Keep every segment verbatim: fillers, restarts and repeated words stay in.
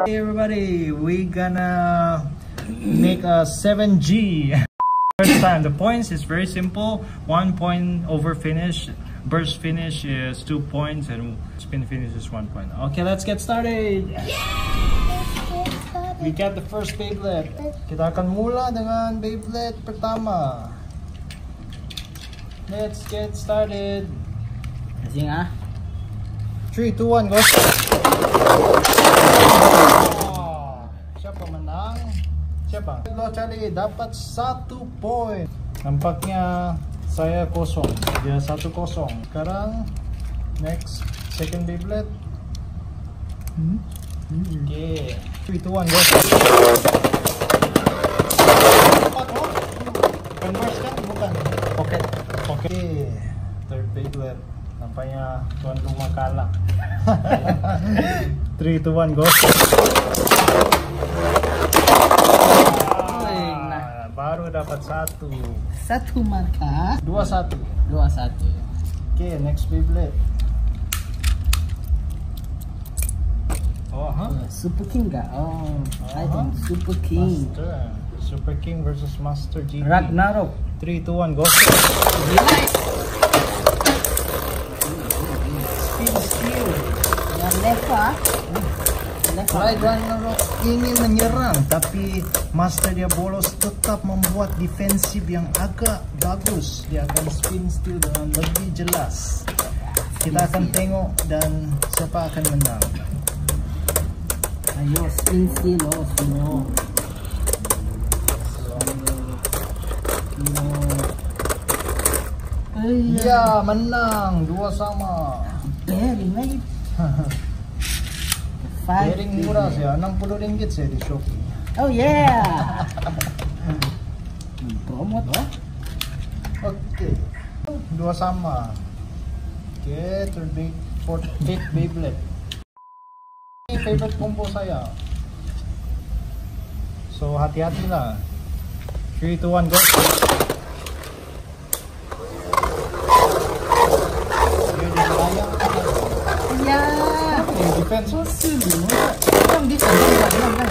Hey everybody, we gonna make a seven G. First time, the points is very simple. One point over finish, burst finish is two points, and spin finish is one point. Okay, let's get started. We got the first Beyblade. Kita akan mula dengan Beyblade pertama. Let's get started. Kasing ah. three, two, one, go. Oh, siapa menang? Siapa? Lo Charlie dapat satu point. Nampaknya saya kosong. Dia satu kosong. Sekarang next second Beyblade. Hmm? Hmm. Okay. three, two, one, go. Bukan burst kan? Bukan. Pocket. Pocket. Third Beyblade. Nampaknya tuan rumah kalah. three, two, one, go. Nah, baru dapat satu. Satu marka. Dua satu. Dua satu. Oke, okay, next Beyblade. Oh, huh? Super King kah? Oh, uh-huh. I think Super King. Master. Super King versus Master G P. Ragnarok. three, two, one, go. Yes. Speed skill. Yang leva. Ragnarok ingin menyerang, tapi Master dia bolos tetap membuat defensif yang agak bagus. Dia akan spin steel dengan lebih jelas. Kita akan tengok dan siapa akan menang. Ayo spin steel oh, slow. Ya, menang dua sama. Very nice. Bearing murah sih, enam puluh ringgit saya di Shopee. Oh yeah. Promote lah. Oke, dua sama. Oke, third big, fourth, fifth Beyblade. Ini favorite combo saya. So hati-hatilah. three, two, one, go. Ya. Defense. Yang defense.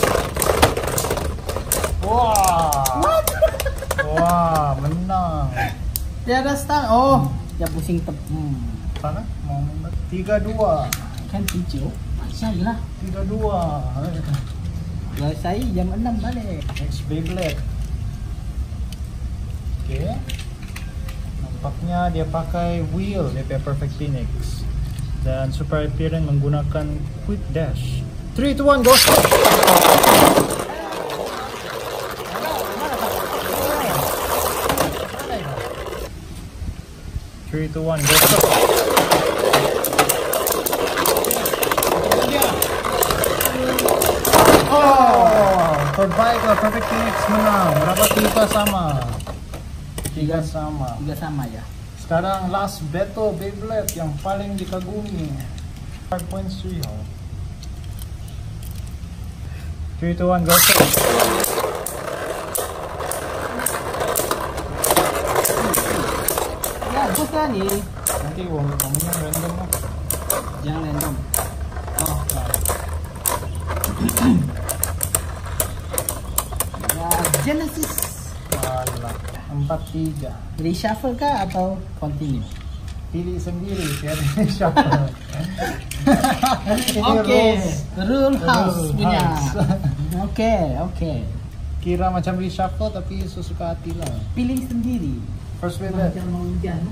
Wah. Wah, menang. Dia ada stang. Oh, dia pusing tep. Hmm. Sana mau menang. tiga dua. Kan hijau. Masya Allah. tiga dua. Kalau saya jam enam balik. Next Beyblade. Oke. Okay. Nampaknya dia pakai wheel, dia pakai Perfect Phoenix. Dan Super Hyperion menggunakan Quick Dash. three, two, one, go! three, two, one, go! Oh! Terbaik lah, Perfect Phoenix menang. Berapa tiga sama? Tiga sama. Tiga sama ya. Sekarang last battle Beyblade yang paling dikagumi. five point three oh. three, two, one, go. Ya, bukan nih. Nanti ngomongnya random lah. Jangan random. Oh, nah. Ya, Genesis. Alah, empat tiga. Reshuffle kah atau continue? Pilih sendiri, biar reshuffle. Oke, rule house punya. Oke, oke. Kira macam reshuffle tapi sesuka hati lah. Pilih sendiri. First Beyblade. Jangan mau hujan.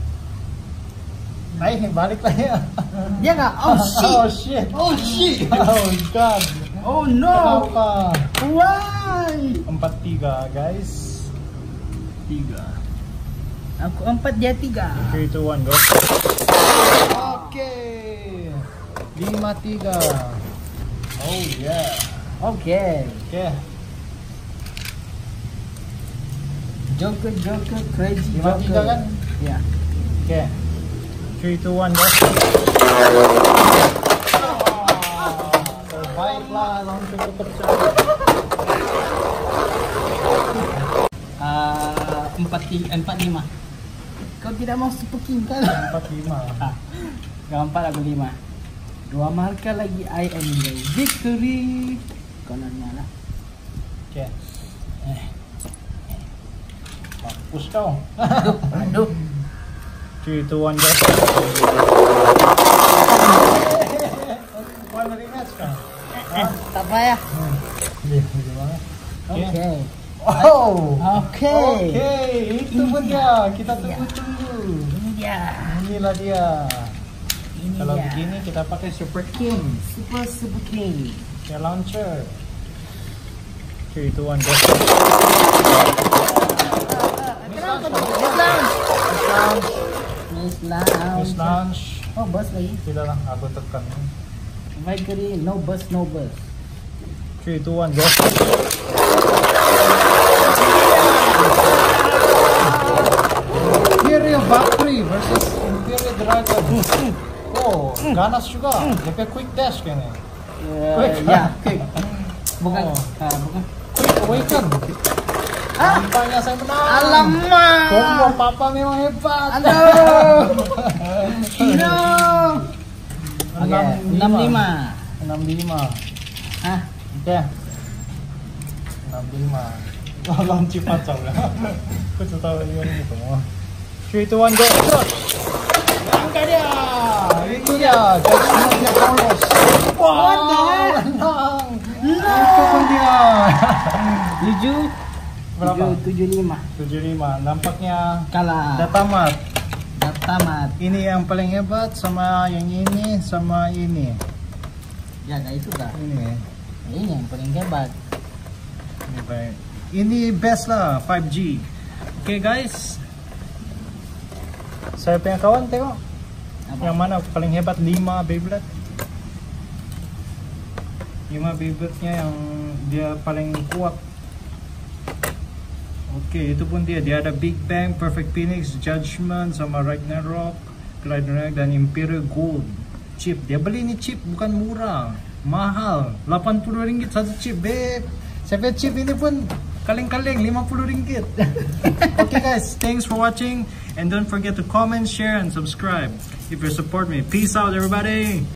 Ayo balik lah ya. Dia nggak? Oh shit. Oh shit. Oh shit. Oh god. Oh no. Kenapa? Why? empat tiga guys. Tiga. Aku empat dia tiga. three, two, one, go. Oke. lima tiga. Oh yeah. Oke. Oke. Joker, Joker, crazy lima tiga kan? Ya. Oke. three, two, one, go. Terbaiklah langsung terpercaya. Empat tiga, empat lima. Kau tidak mau Super King kan? empat lima. Kau empat aku lima. Dua marka lagi, I am the victory. Kononnya lah. Okay. Eh. Mampus kau. Aduh. three, two, one, go. One rematch ka? Eh, tak payah. Hindi, hindi ba? Oke. Oh! Oke. Oke, itu pun dia. Kita tunggu-tunggu. Ini dia. Inilah dia. Ini Kalau dia. begini kita pakai Super King. Super Super King. Ya launcher. three, two, one, go. Miss Lounge. Miss Lounge. Oh, bus lagi. Tidak lang, ako tekan. Victory, no bus, no bus. three, two, one, go. Imperial Valkyrie versus Imperial Dragon. Oh, ganas juga. Dia kayak quick dash kayaknya. Quick. Ya, quick. Bukan, Oh. ah, bukan. Quick awaken. Ah, Nampaknya saya menang. alamak. Combo papa memang hebat. Aduh. Hero. Oke, enam lima. enam lima. Ah, Oke. enam lima. Lawan cepat saja. Aku tak tahu yang itu. three, two, one, go. Angkat dia. Itu dia. Jadi dia polos. What the hell? Menang. Itu pun dia. tujuh. Berapa? tujuh lima. tujuh lima. Nampaknya Kalah. dah tamat. Dah tamat. Ini yang paling hebat sama yang ini sama ini. Ya, kayak itu dah. Ini. Ini yang paling hebat. Ini baik. Ini best lah five G. Oke okay, guys. Saya punya kawan tengok. Apa? Yang mana paling hebat lima Beyblade. lima Beyblade-nya yang dia paling kuat. Oke, okay, itu pun dia. Dia ada Big Bang, Perfect Phoenix, Judgment sama Ragnarok, Ragnarok dan Imperial Gold chip. Dia beli ini chip bukan murah, mahal. lapan puluh ringgit satu chip, babe. Saya punya chip ini pun kaleng-kaleng lima puluh ringgit. Okay guys, thanks for watching and don't forget to comment, share and subscribe if you support me. Peace out everybody.